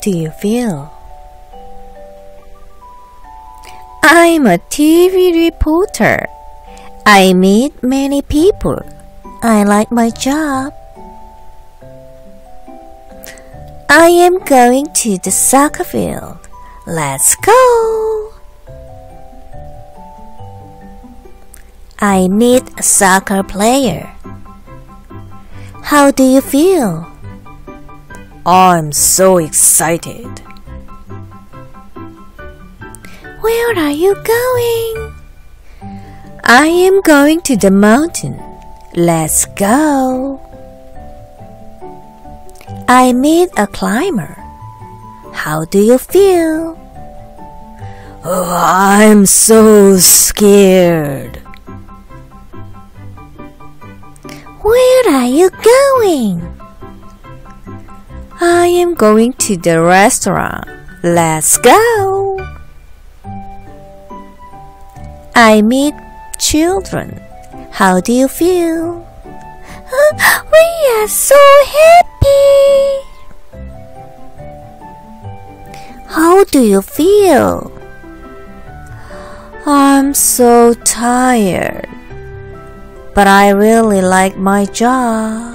do you feel? I'm a TV reporter. I meet many people. I like my job. I am going to the soccer field. Let's go! I meet a soccer player. How do you feel? I'm so excited. Where are you going? I am going to the mountain. Let's go. I meet a climber. How do you feel? Oh, I'm so scared. Where are you going? I am going to the restaurant. Let's go. I meet children. How do you feel? We are so happy. How do you feel? I'm so tired, but I really like my job.